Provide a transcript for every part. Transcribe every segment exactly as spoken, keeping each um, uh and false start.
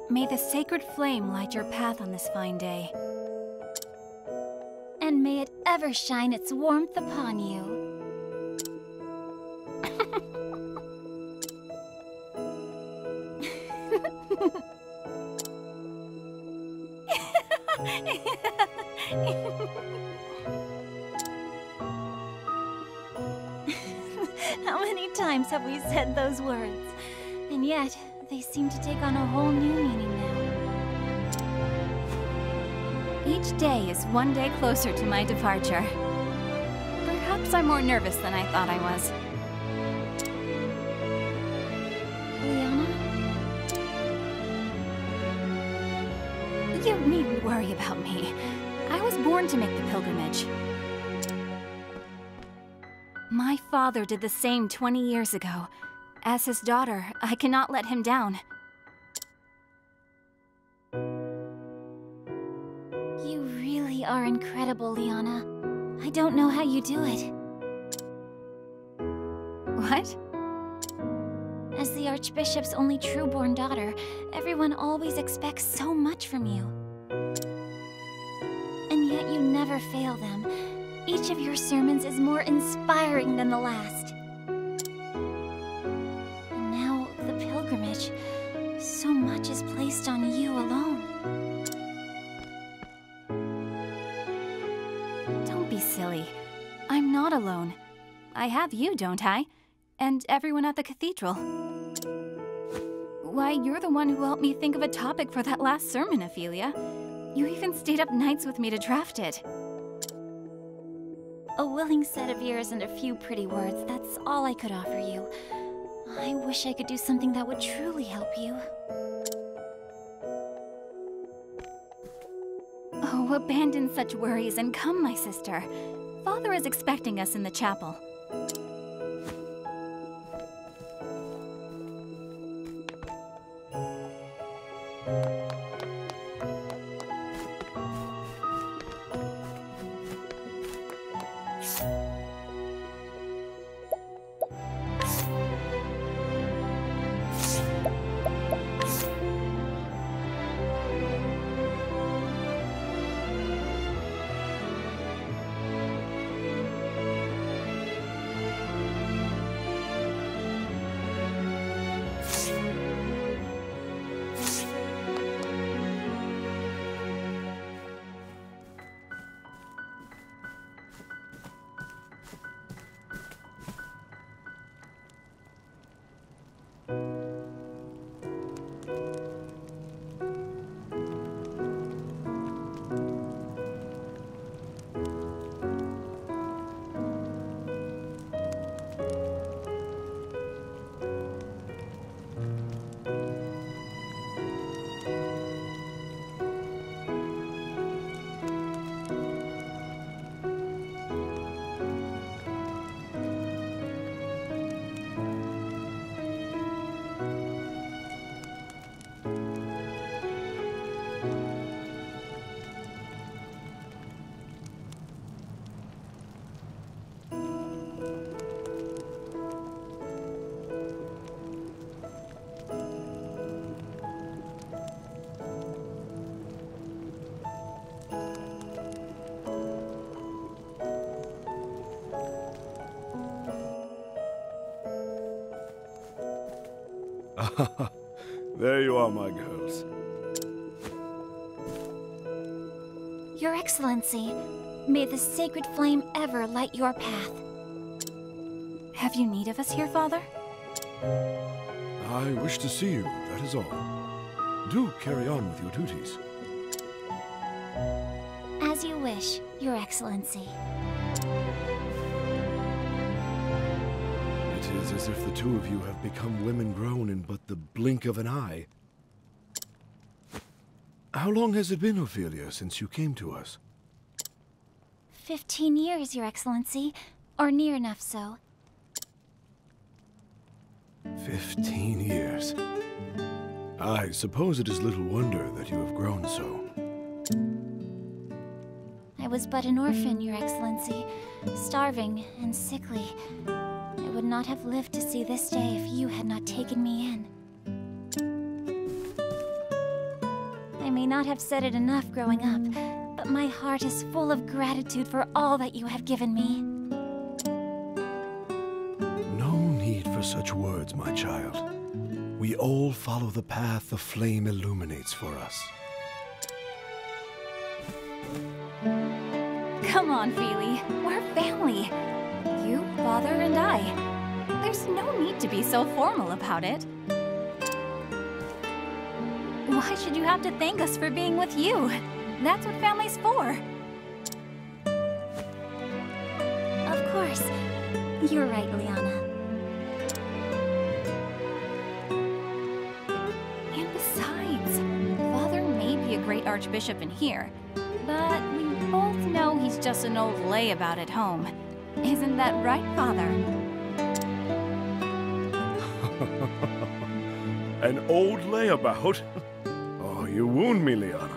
May the sacred flame light your path on this fine day. And may it ever shine its warmth upon you. How many times have we said those words? And yet, they seem to take on a whole new meaning now. Each day is one day closer to my departure. Perhaps I'm more nervous than I thought I was. Liana? You needn't worry about me. I was born to make the pilgrimage. My father did the same twenty years ago. As his daughter, I cannot let him down. You really are incredible, Liana. I don't know how you do it. What? As the Archbishop's only true-born daughter, everyone always expects so much from you. And yet you never fail them. Each of your sermons is more inspiring than the last. And now, the pilgrimage. So much is placed on you alone. Don't be silly. I'm not alone. I have you, don't I? And everyone at the cathedral. Why, you're the one who helped me think of a topic for that last sermon, Ophilia. You even stayed up nights with me to draft it. A willing set of ears and a few pretty words, that's all I could offer you. I wish I could do something that would truly help you. Oh, abandon such worries and come, my sister. Father is expecting us in the chapel. There you are, my girls. Your Excellency, may the sacred flame ever light your path. Have you need of us here, Father? I wish to see you, that is all. Do carry on with your duties. As you wish, Your Excellency. It is as if the two of you have become women grown in but the blink of an eye. How long has it been, Ophilia, since you came to us? Fifteen years, Your Excellency, or near enough so. Fifteen years. I suppose it is little wonder that you have grown so. I was but an orphan, Your Excellency, starving and sickly. I would not have lived to see this day if you had not taken me in. may not have said it enough growing up, but my heart is full of gratitude for all that you have given me. No need for such words, my child. We all follow the path the flame illuminates for us. Come on, Feely. We're family. You, Father, and I. There's no need to be so formal about it. Why should you have to thank us for being with you? That's what family's for. Of course. You're right, Liana. And besides, Father may be a great archbishop in here, but we both know he's just an old layabout at home. Isn't that right, Father? An old layabout? Oh, you wound me, Liana.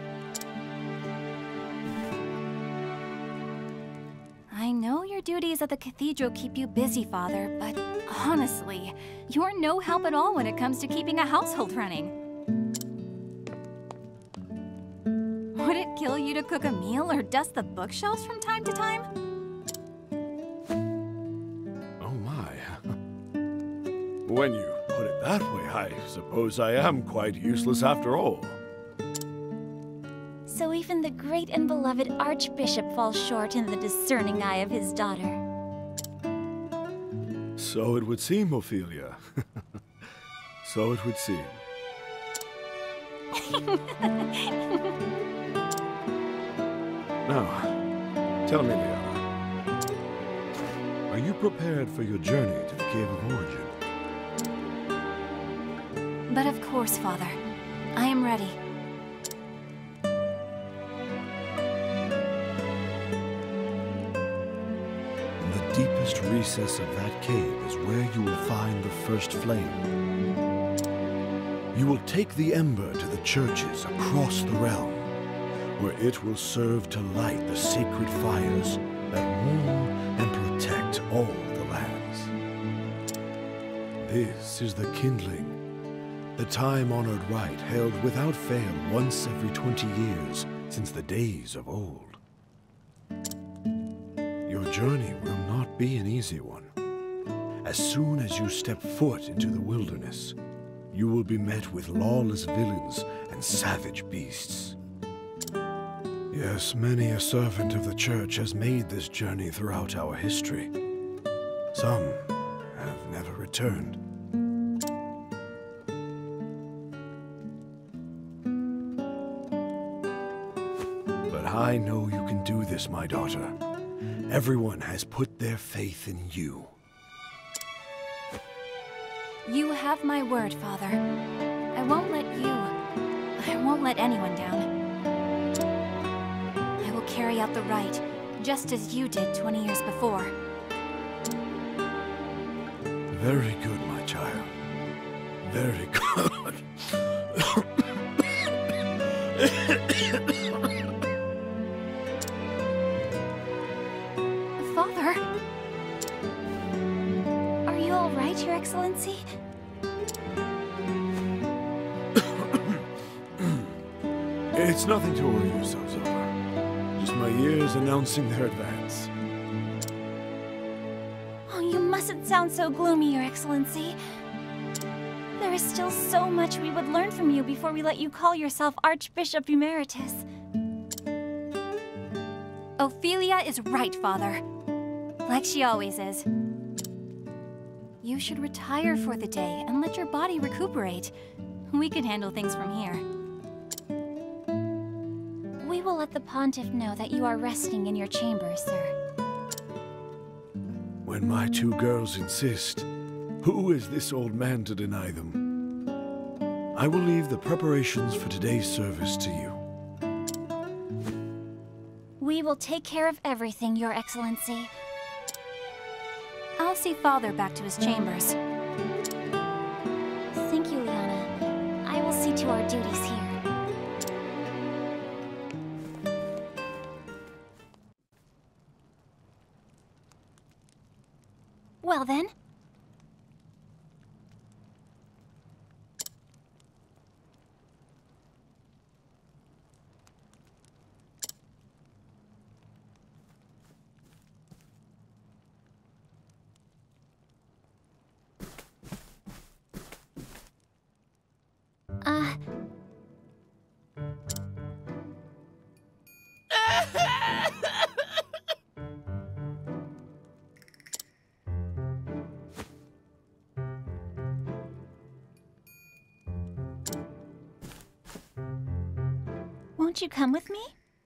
I know your duties at the cathedral keep you busy, Father, but honestly, you're no help at all when it comes to keeping a household running. Would it kill you to cook a meal or dust the bookshelves from time to time? Oh my. When you put it that way, I suppose I am quite useless after all. So even the great and beloved Archbishop falls short in the discerning eye of his daughter. So it would seem, Ophilia. So it would seem. Now, tell me, Liana. Are you prepared for your journey to the Cave of Origin? But of course, Father. I am ready. In the deepest recess of that cave is where you will find the first flame. You will take the ember to the churches across the realm, where it will serve to light the sacred fires that warm and protect all the lands. This is the kindling, the time-honored rite held without fail once every twenty years since the days of old. Your journey will not be an easy one. As soon as you step foot into the wilderness, you will be met with lawless villains and savage beasts. Yes, many a servant of the church has made this journey throughout our history. Some have never returned. But I know you can do this, my daughter. Everyone has put their faith in you. You have my word, Father. I won't let you... I won't let anyone down. I will carry out the rite, just as you did twenty years before. Very good, my child. Very good. Father? Are you all right, Your Excellency? It's nothing to worry yourselves over. Just my ears announcing their advance. Oh, you mustn't sound so gloomy, Your Excellency. There is still so much we would learn from you before we let you call yourself Archbishop Emeritus. Ophilia is right, Father. Like she always is. You should retire for the day and let your body recuperate. We can handle things from here. We will let the Pontiff know that you are resting in your chamber, sir. When my two girls insist, who is this old man to deny them? I will leave the preparations for today's service to you. We will take care of everything, Your Excellency. I'll see Father back to his chambers. Thank you, Liana. I will see to our duties here. Well then. Won't you come with me?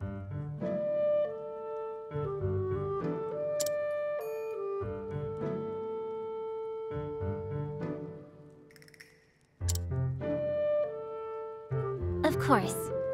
Of course.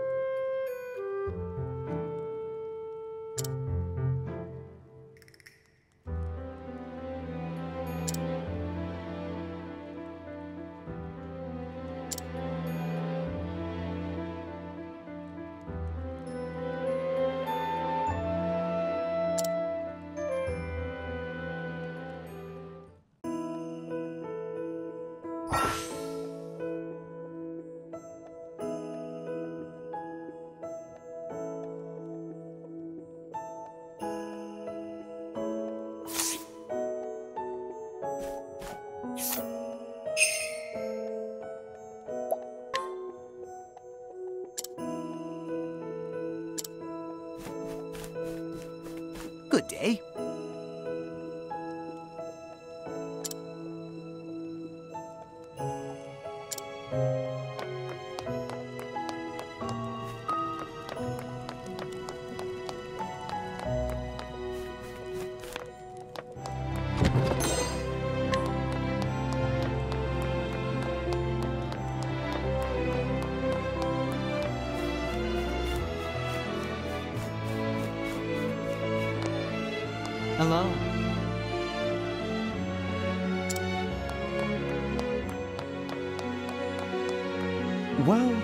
Good day. Hello. Well,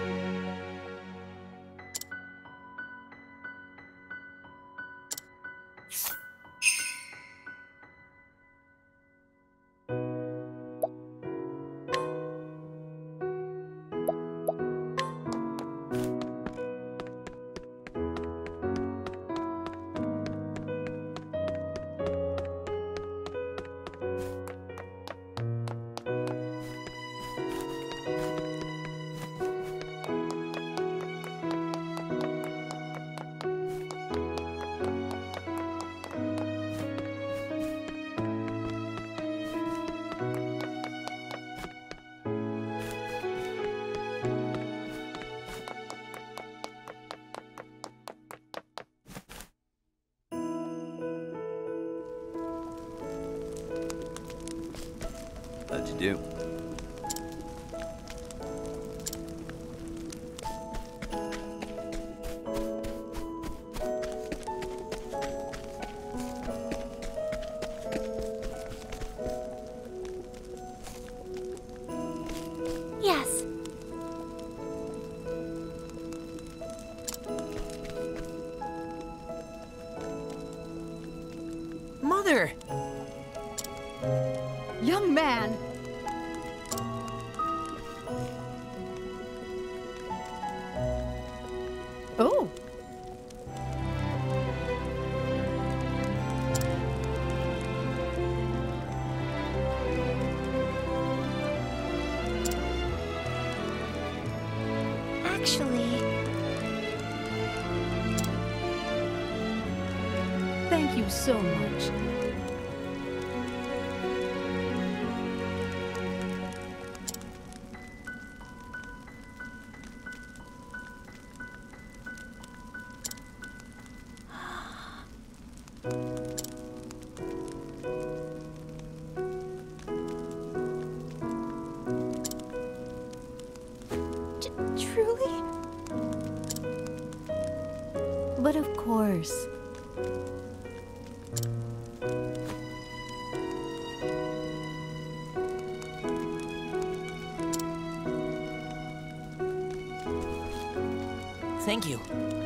How'd you do? Yes. Mother! Young man! Oh! Actually, Thank you so much. t- truly? But of course. Thank you.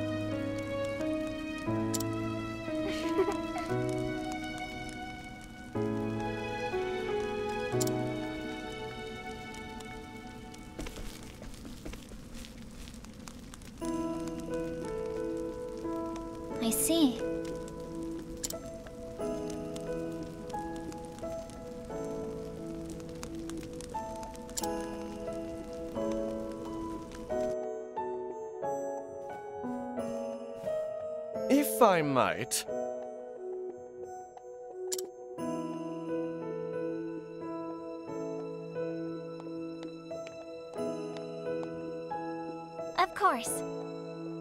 I see. If I might. Of course.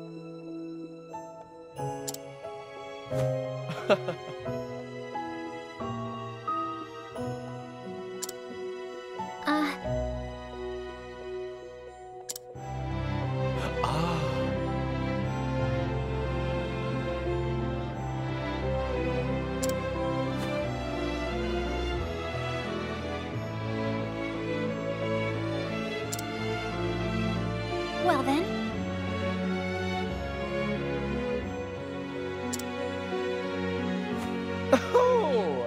Uh, Ah. well then. Oh!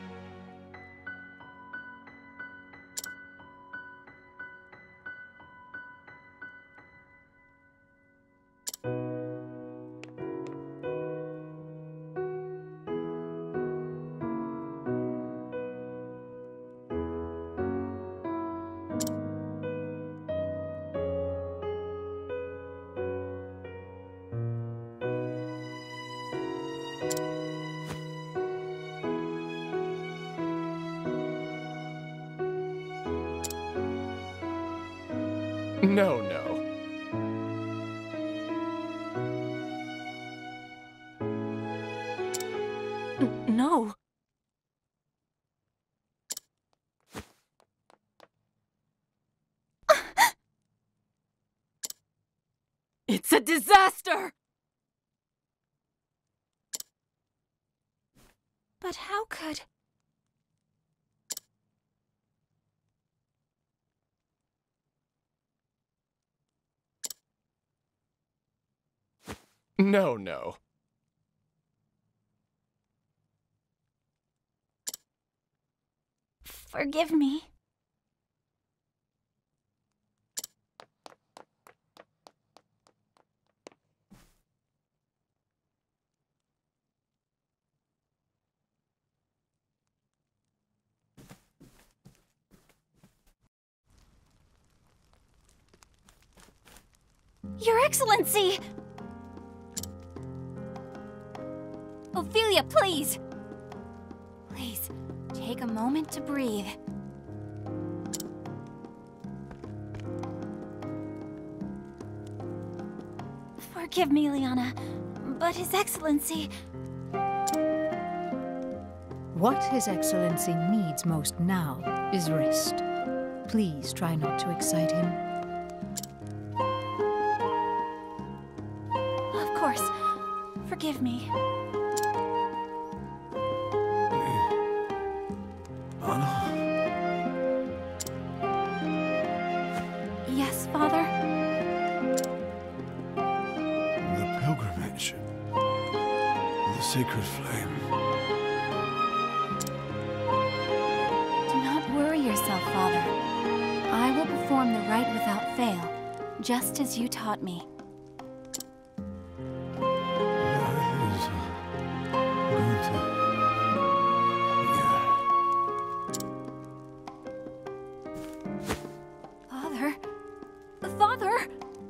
No, no. No. It's a disaster! But how could... No, no. Forgive me. Your Excellency! Ophilia, please! Please, take a moment to breathe. Forgive me, Liana, but His Excellency... What His Excellency needs most now is rest. Please try not to excite him. Of course. Forgive me. Yes, Father? The pilgrimage. The sacred flame. Do not worry yourself, Father. I will perform the rite without fail, just as you taught me. That is uh, going to... Father? Father?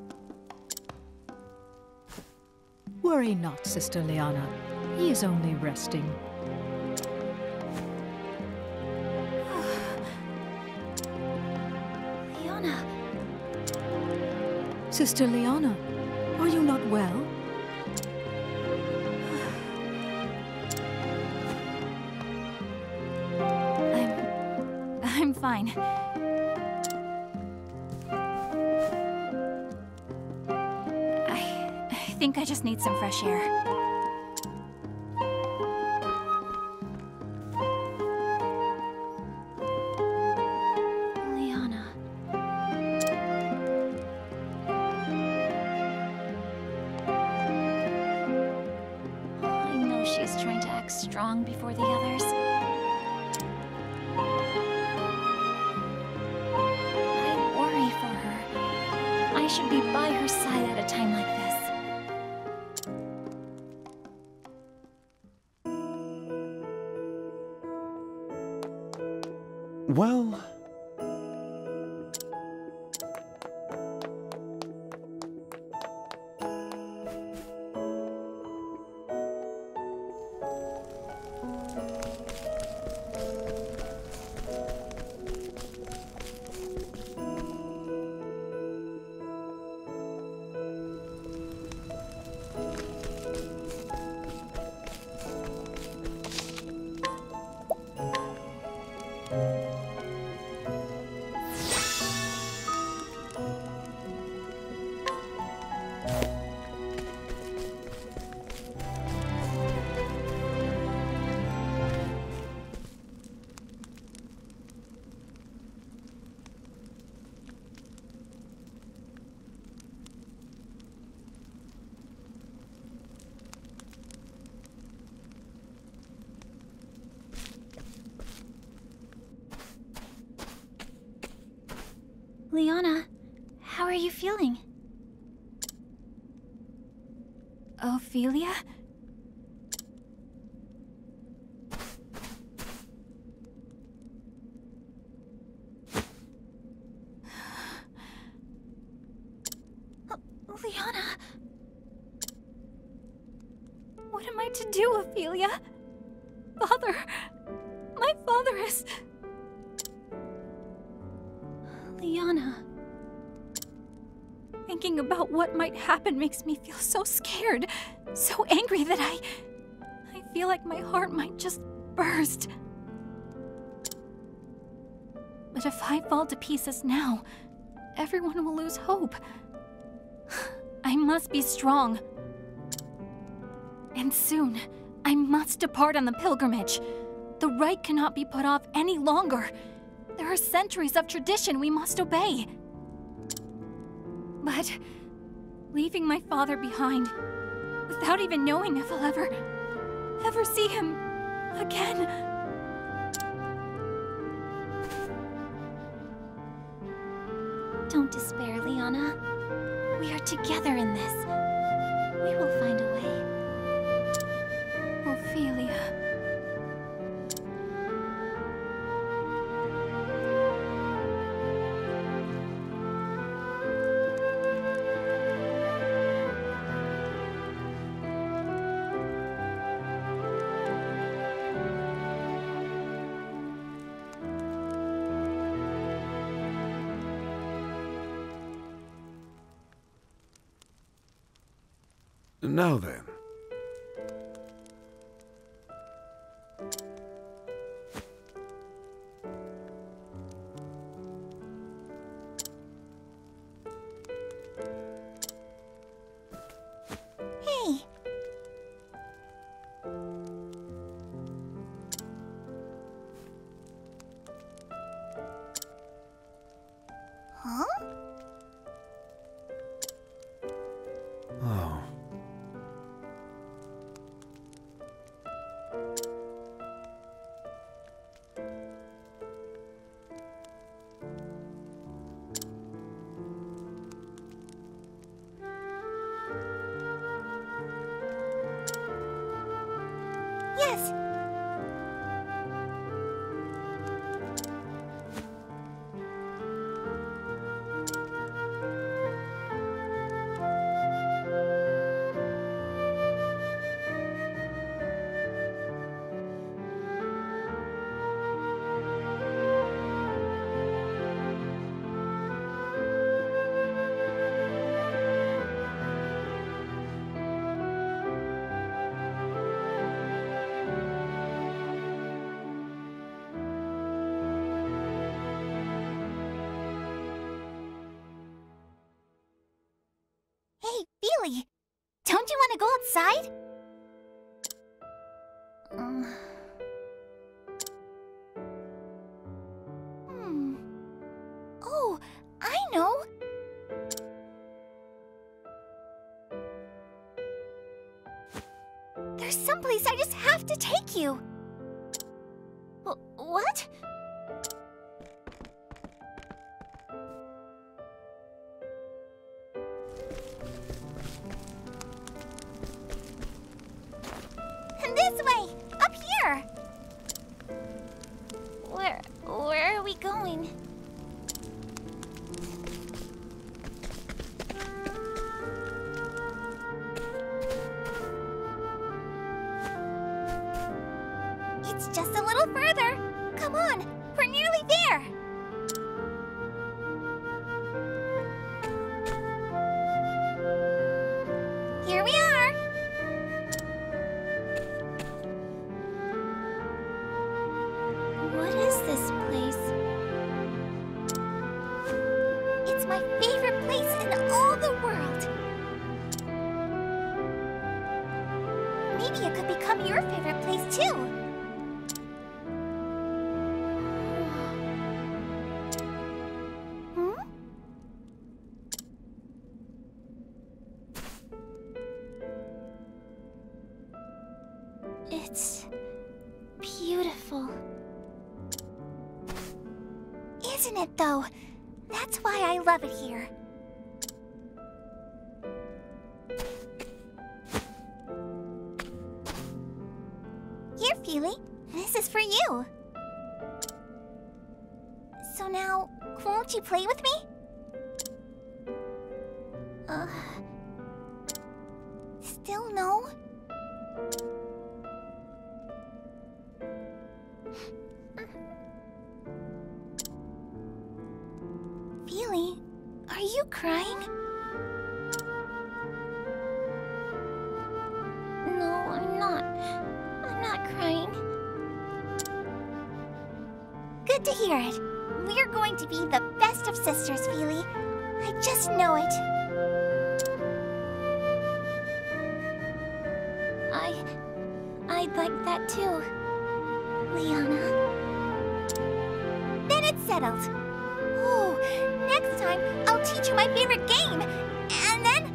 Worry not, Sister Liana. He is only resting. Liana, Sister Liana, are you not well? I'm... I'm fine. I... I think I just need some fresh air. Liana. I know she's trying to act strong before the others. I worry for her. I should be by her side at a time like this. Well... Liana, how are you feeling? Ophilia? Liana! What am I to do, Ophilia? Father! My father is... Liana... Thinking about what might happen makes me feel so scared, so angry that I... I feel like my heart might just burst. But if I fall to pieces now, everyone will lose hope. I must be strong. And soon, I must depart on the pilgrimage. The rite cannot be put off any longer. There are centuries of tradition we must obey. But leaving my father behind, without even knowing if I'll ever, ever see him again. Don't despair, Liana. We are together in this. We will find a way. Ophilia. Now then. Hey! Huh? Oh. Yes! Hey, Billy! Don't you want to go outside? Uh... Hmm... Oh, I know! There's someplace I just have to take you! Wh- what? This way! Up here! Where... where are we going? It's just a little further! Come on! We're nearly there! Here we are! What is this place? It's my favorite place in all the world. Maybe it could become your favorite place too. Hmm? It's beautiful. Isn't it, though? That That's why I love it here. Here, Feely. This is for you. So now, won't you play with me? Uh... Still no? Feely, are you crying? No, I'm not. I'm not crying. Good to hear it. We're going to be the best of sisters, Feely. I just know it. I... I'd like that too, Liana. Then it's settled. Ooh, next time I'll teach you my favorite game, and then...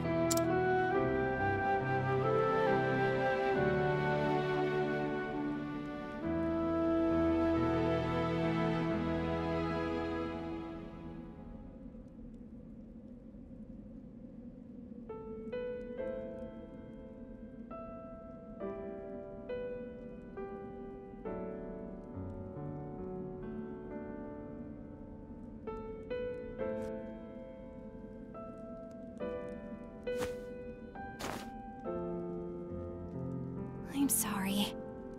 I'm sorry.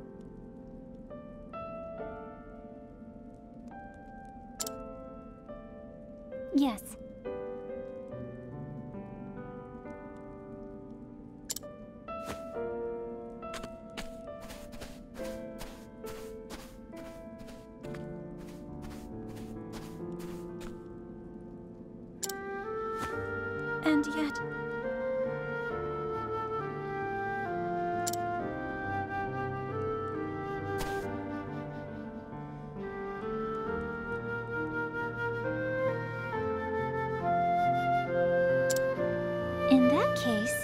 Yes. And yet... In that case...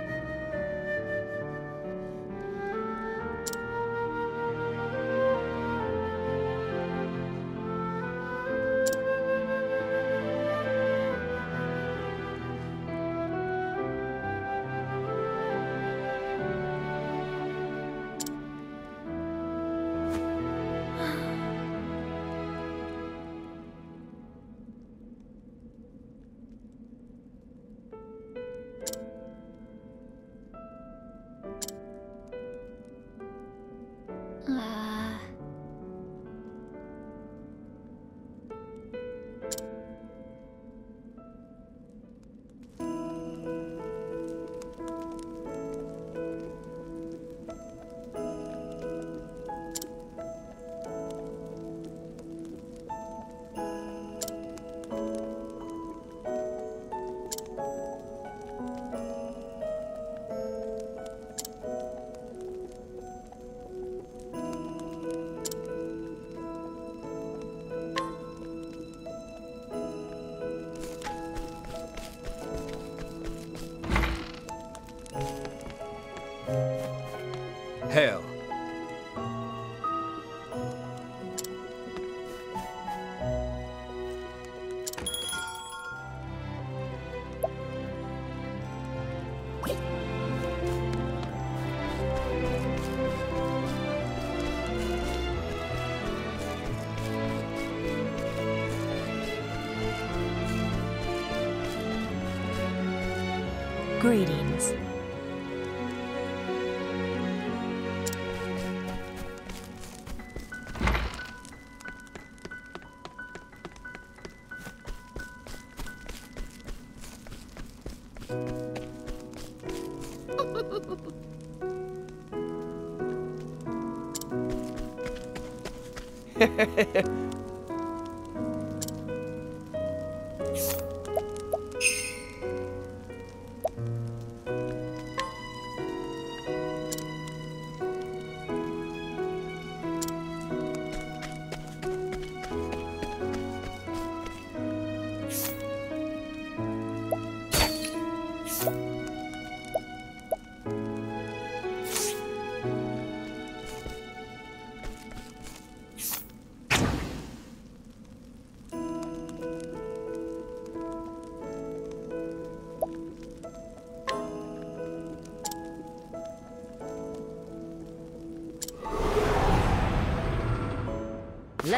Uh... Hail. Greetings.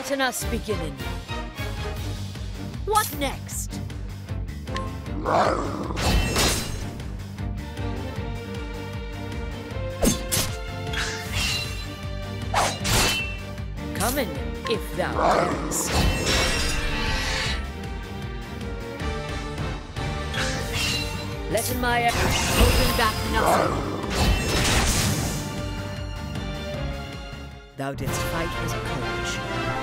Letten us beginning. What next? Come in, if thou darest. Letten my holding back nothing. Thou didst fight with courage.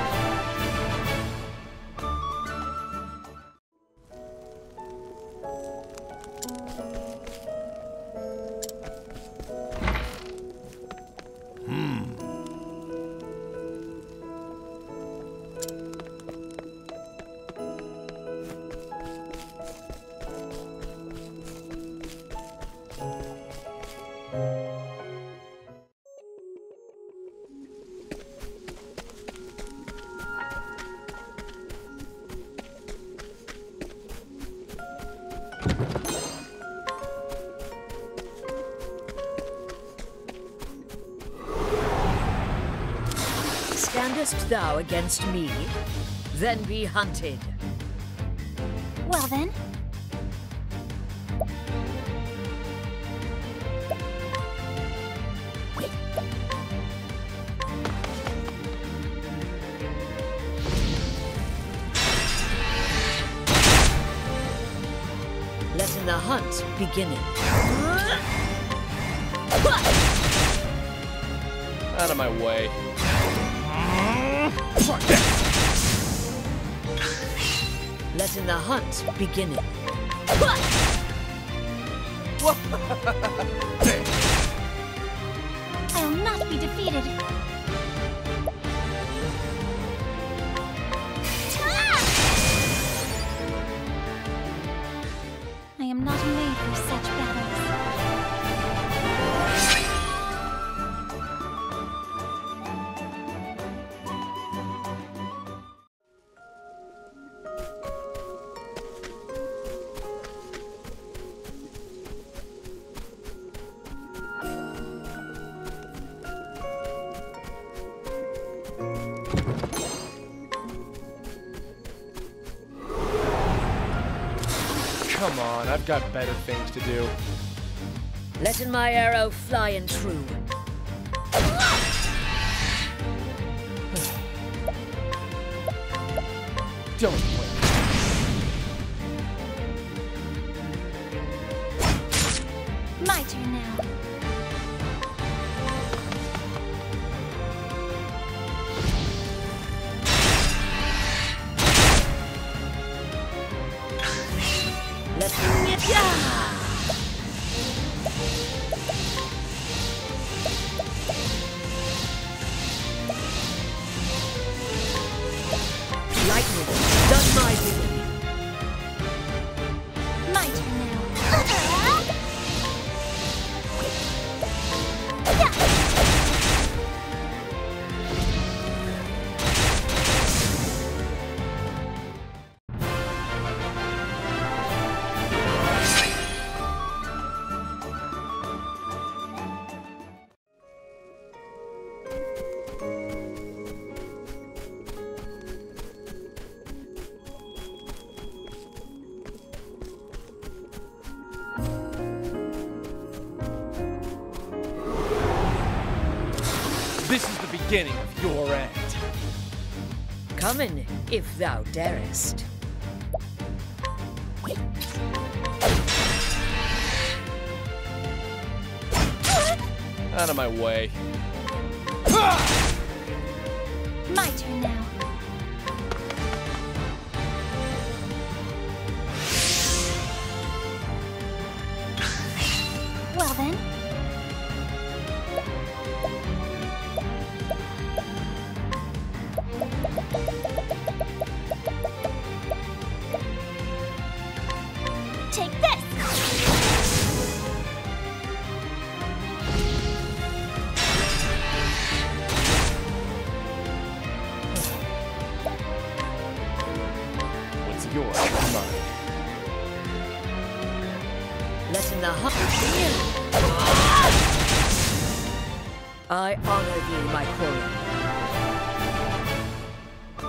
Standest thou against me? Then be hunted. Well then. Letting the hunt beginning. Out of my way. Letting the hunt beginning. I'll not be defeated. I am not made for such battles. Come on, I've got better things to do. Letting my arrow fly and true. Don't play. My turn now. Let's yeah. Lightning, done my bidding. My turn now. This is the beginning of your end. Come in, if thou darest. Out of my way. My turn now. Well then. Take this! What's yours is mine. Letting the hunt begin. I honor thee, my quarry.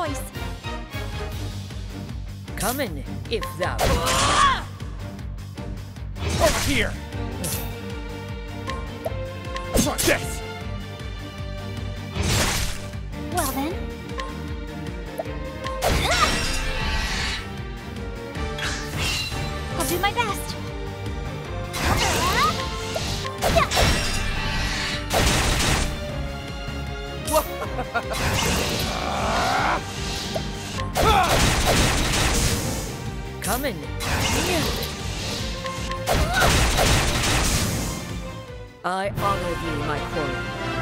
choice. Come in, if thou... Over here! Watch this! Well then. I'll do my best. Come in. I honor thee, my quarry.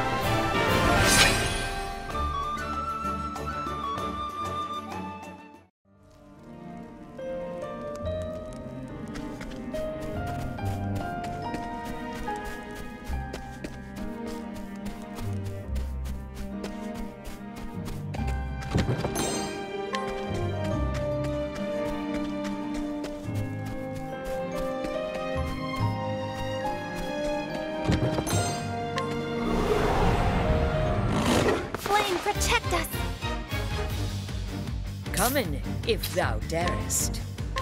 Flame, protect us! Come in, if thou darest.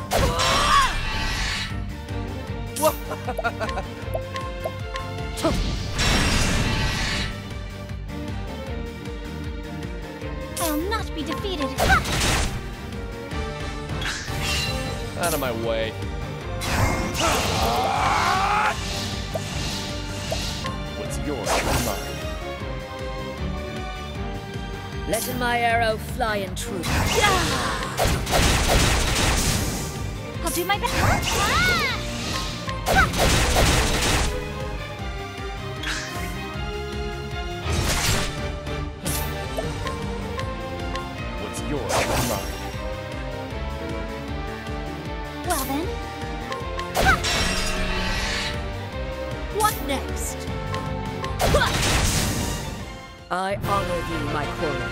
I'll not be defeated. Out of my way. What's yours is mine. Let my arrow fly in truth. I'll do my best. What's yours is mine. Well then. What next? I honor thee, my quarry.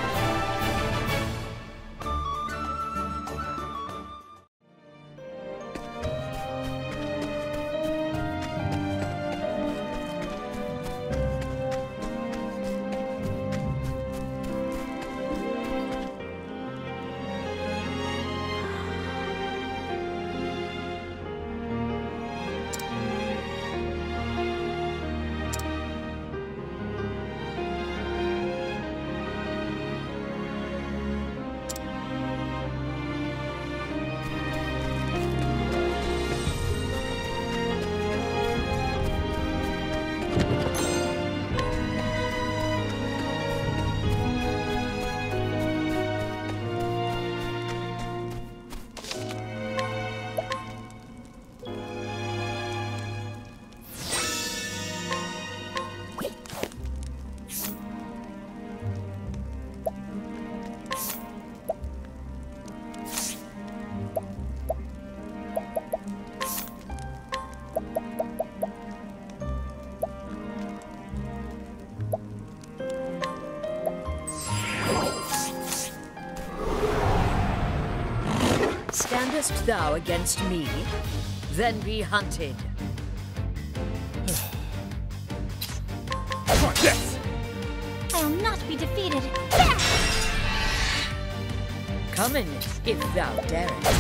Standest thou against me? Then be hunted. Watch this! I'll not be defeated. Come in, if thou darest.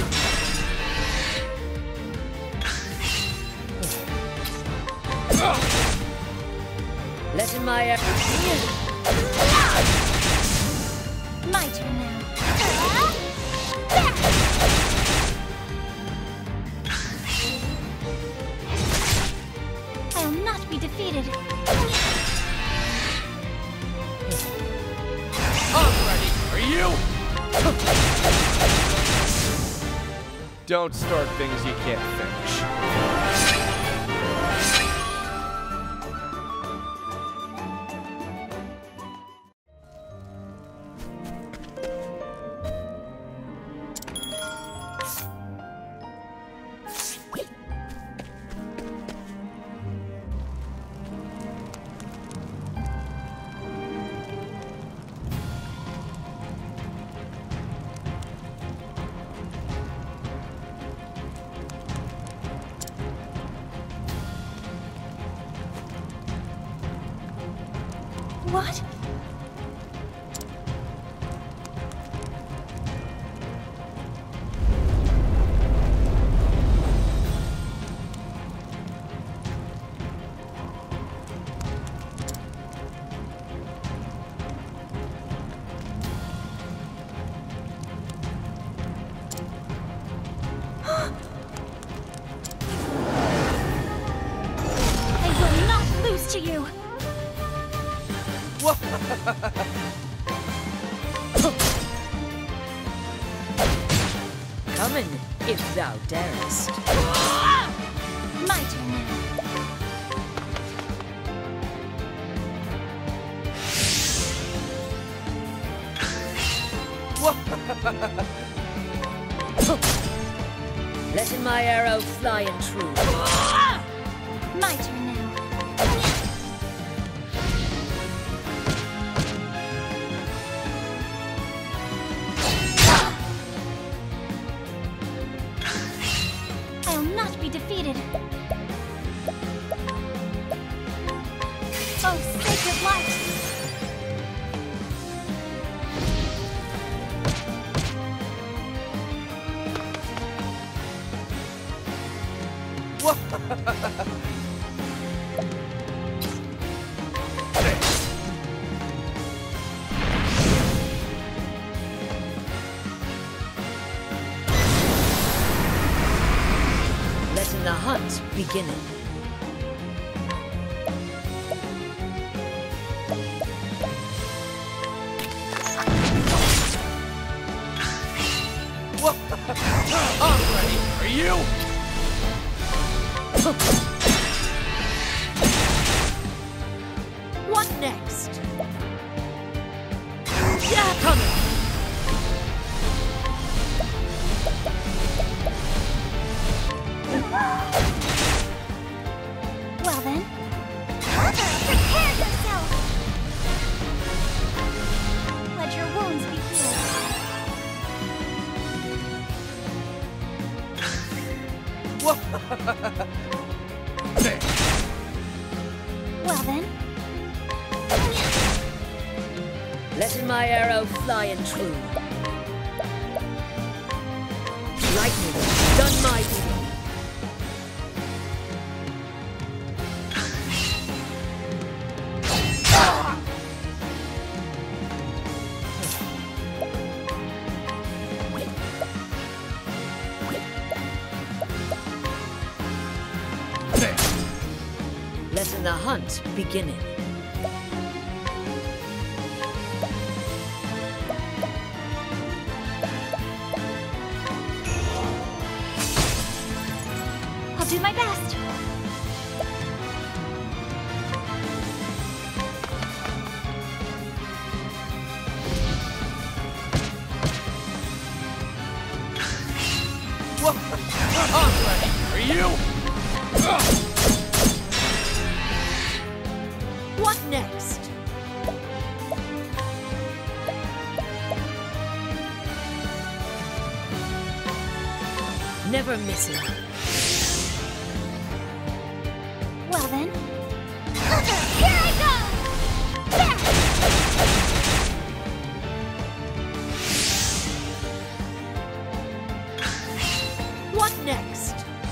Let in my arrow. My turn now. I'll not be defeated. I'm ready. Are you? Don't start things you can't finish. What? close to you. Come in, if thou darest. My turn now. Letting my arrow fly and true. My turn now. I'll not be defeated. Oh, sacred light! Letting the hunt beginning. I'm ready. Are you? What next? Yeah, coming. Well then, prepare yourself! Let your wounds be healed. Well then, Letting my arrow fly and true. Lightning, done my bidding. Letting the hunt beginning. I'll do my best. I'm ready. Are you? What next? Never missing. Well then, here I go! There! What next?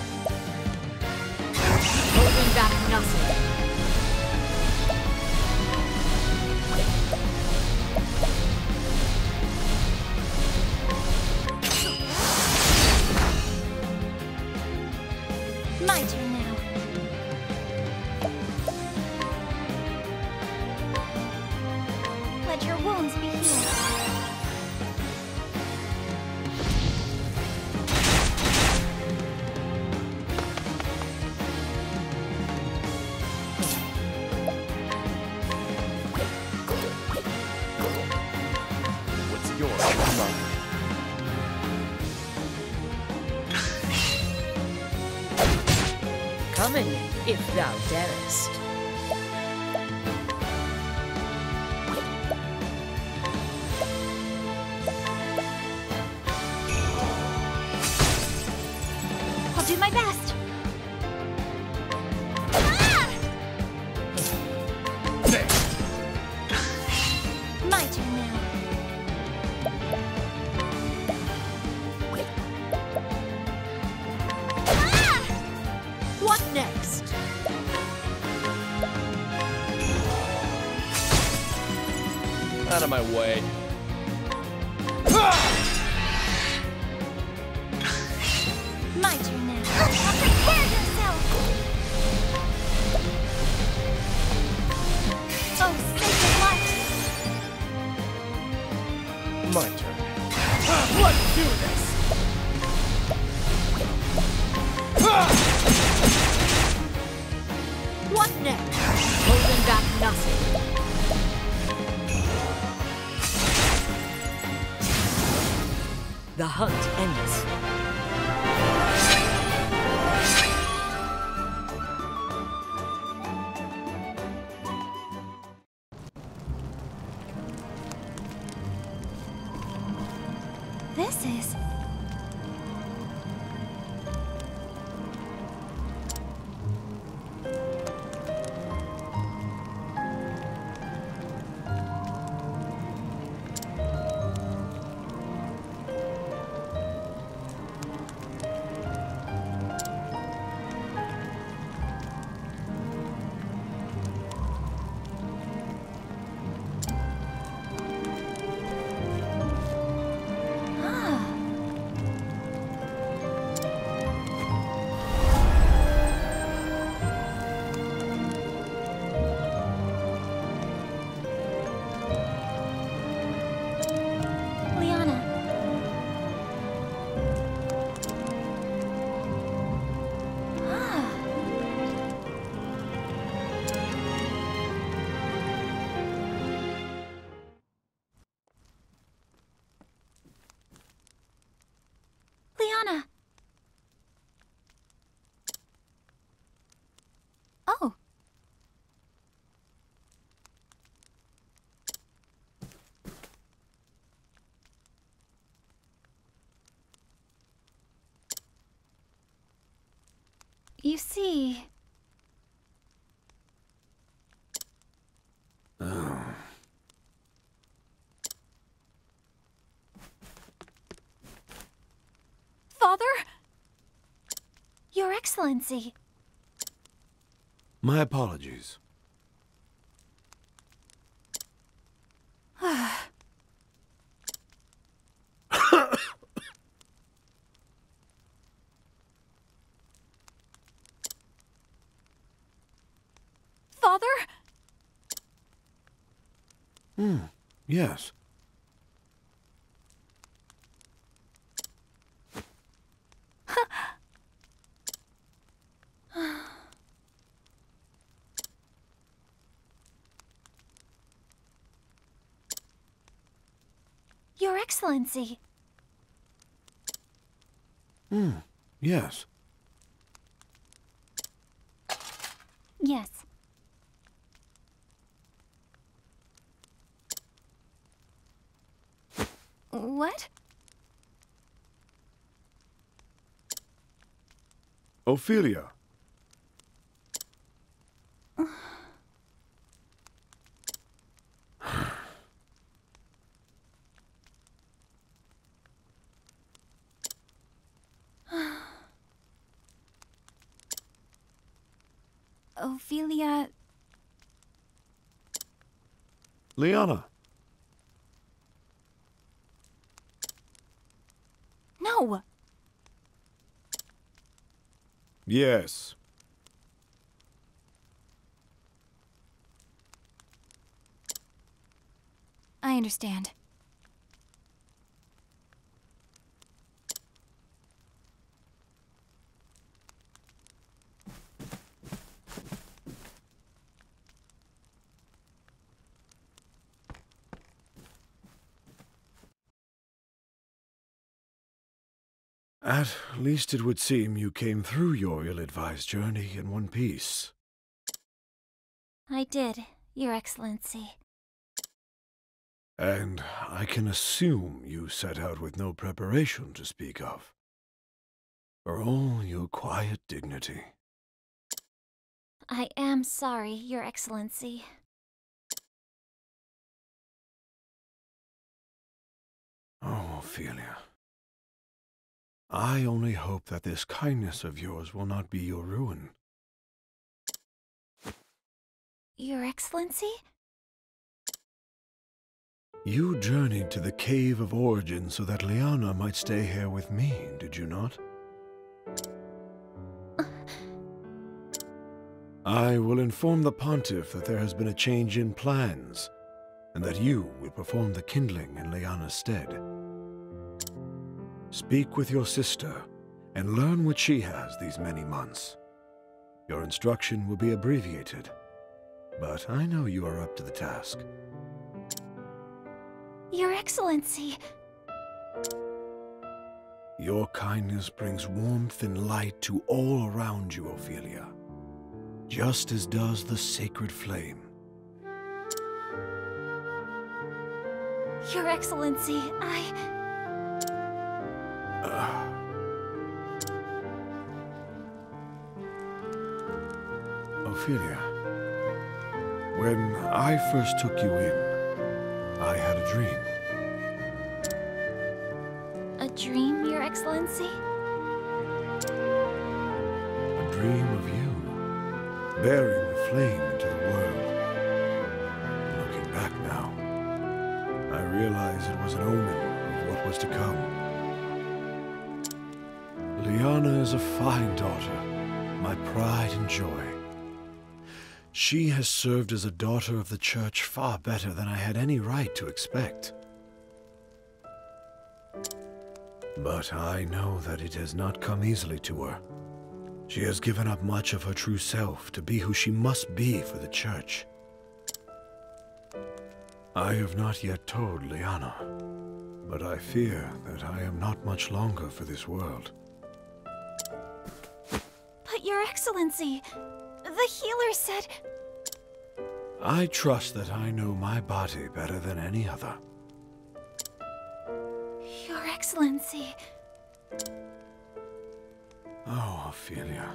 Holding back nothing. My turn now. Let your wounds be healed. What's yours is mine. Come in, if thou darest. I'll do my best. Ah! My turn now. Ah! What next? Out of my way. My turn now. Prepare yourself! nothing. The hunt ends. This is... Oh. You see... Oh. Father? Your Excellency. My apologies. Father? Hmm, yes. Your Excellency. Hmm, yes. Yes. What? Ophilia. Ophilia... Liana. No! Yes. I understand. At least it would seem you came through your ill-advised journey in one piece. I did, Your Excellency. And I can assume you set out with no preparation to speak of. For all your quiet dignity. I am sorry, Your Excellency. Oh, Ophilia. I only hope that this kindness of yours will not be your ruin. Your Excellency? You journeyed to the Cave of Origin so that Liana might stay here with me, did you not? I will inform the Pontiff that there has been a change in plans, and that you will perform the kindling in Liana's stead. Speak with your sister, and learn what she has these many months. Your instruction will be abbreviated, but I know you are up to the task. Your Excellency. Your kindness brings warmth and light to all around you, Ophilia, just as does the sacred flame. Your Excellency, I... Uh. Ophilia, when I first took you in, I had a dream. A dream, Your Excellency? A dream of you, bearing the flame into the world. Looking back now, I realize it was an omen of what was to come. Liana is a fine daughter, my pride and joy. She has served as a daughter of the Church far better than I had any right to expect. But I know that it has not come easily to her. She has given up much of her true self to be who she must be for the Church. I have not yet told Liana, but I fear that I am not much longer for this world. But Your Excellency, the healer said... I trust that I know my body better than any other. Your Excellency... Oh, Ophilia.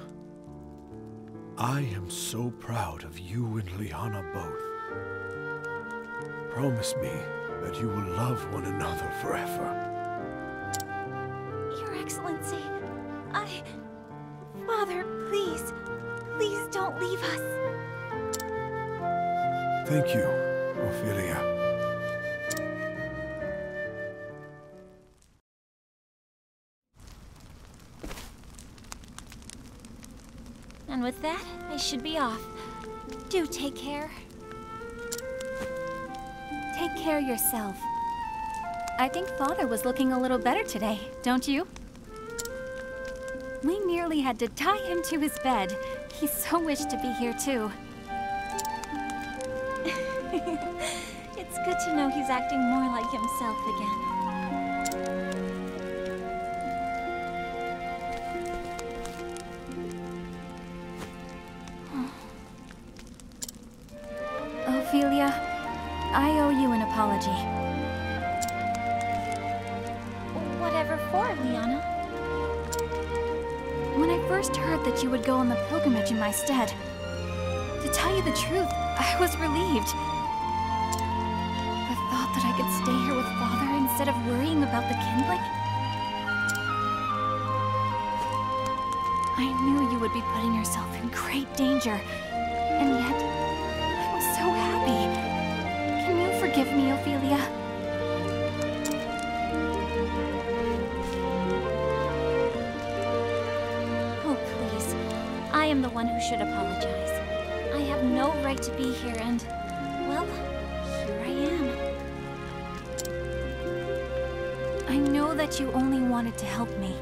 I am so proud of you and Liana both. Promise me that you will love one another forever. Your Excellency, I... Father, please, please don't leave us. Thank you, Ophilia. And with that, I should be off. Do take care. Take care of yourself. I think Father was looking a little better today, don't you? We nearly had to tie him to his bed. He so wished to be here too. It's good to know he's acting more like himself again. Ophilia, I owe you an apology. Whatever for, Liana? When I first heard that you would go on the pilgrimage in my stead, to tell you the truth, I was relieved. The thought that I could stay here with Father instead of worrying about the kindling? I knew you would be putting yourself in great danger, and yet, I was so happy. Can you forgive me, Ophilia? Oh, please. I am the one who should apologize. I have no right to be here and, well, here I am. I know that you only wanted to help me.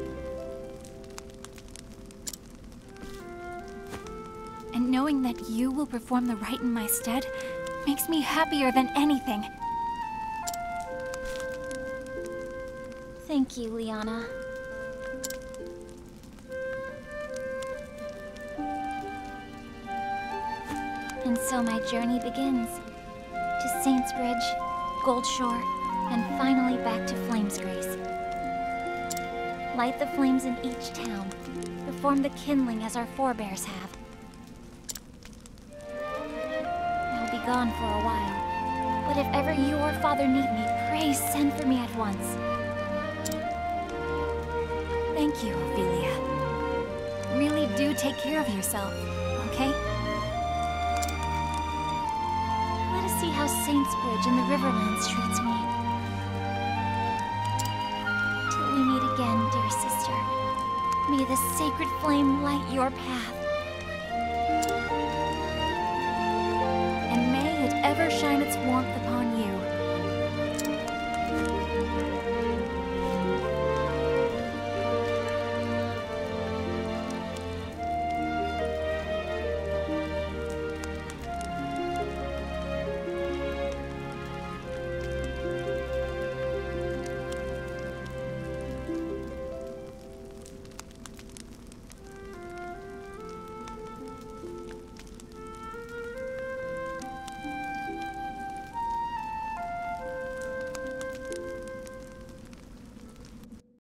And knowing that you will perform the right in my stead makes me happier than anything. Thank you, Liana. And so my journey begins. To Saints Bridge, Goldshore, and finally back to Flamesgrace. Light the flames in each town. Perform the kindling as our forebears have. I'll be gone for a while, but if ever you or Father need me, pray send for me at once. Thank you, Ophilia. Really do take care of yourself, okay? Let us see how Saints Bridge and the Riverlands treats me. Till we meet again, dear sister. May the sacred flame light your path.